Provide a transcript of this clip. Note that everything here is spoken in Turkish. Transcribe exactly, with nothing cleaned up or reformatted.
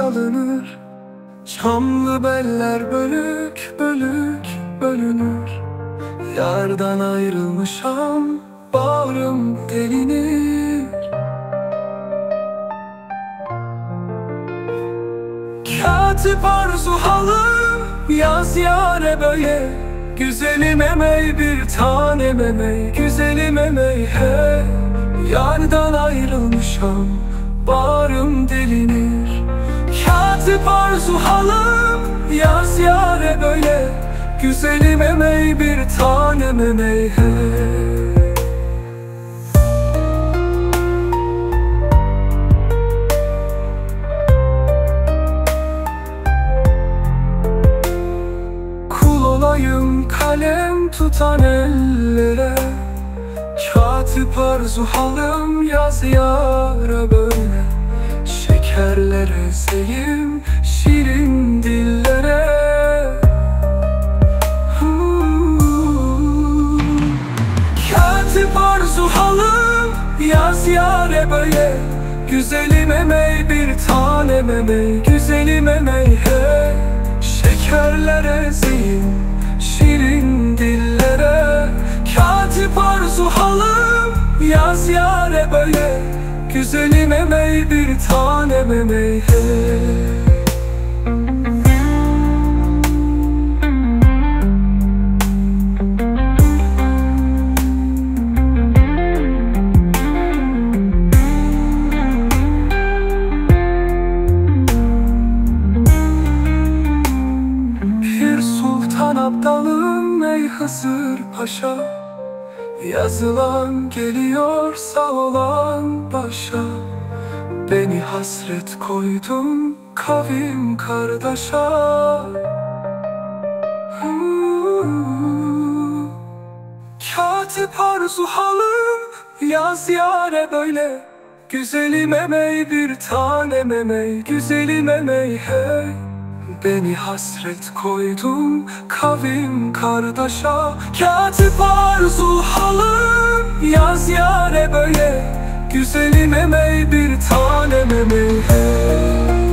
salınır. Çamlı beller bölük bölük bölünür. Yardan ayrılmışam, bağrım delinir. Katip arzu halım, yaz yâre böyle. Güzelim emey bir tanem emey, güzelim emey he. Yardan ayrılmışam, bağrım delinir. Katip arzu halım, yaz yâre böyle. Güzelim emey bir tanem emey he. Kalem tutan ellere, katip arzu halım, yaz yâre böyle. Şekerler ezeyim şirin dillere. hmm. Katip arzu halım, yaz yâre böyle. Güzelim emey bir tanem emey, güzelim emey hey. Şekerler ezeyim şirin dillere. Katip arzu halım, yaz yâre böyle. Güzelim emey bir tanem emey hey. Abdalım ey Hızır Paşa, yazılan geliyor sağ olan başa. Beni hasret koydun kavim kardeşa. hmm. Katip arzu halım, yaz yâre böyle. Güzelim emey bir tanem emey, güzelim emey hey. Beni hasret koydun kavim kardeşa. Katip arzu halım, yaz yâre böyle. Güzelim emey bir tanem emey hey.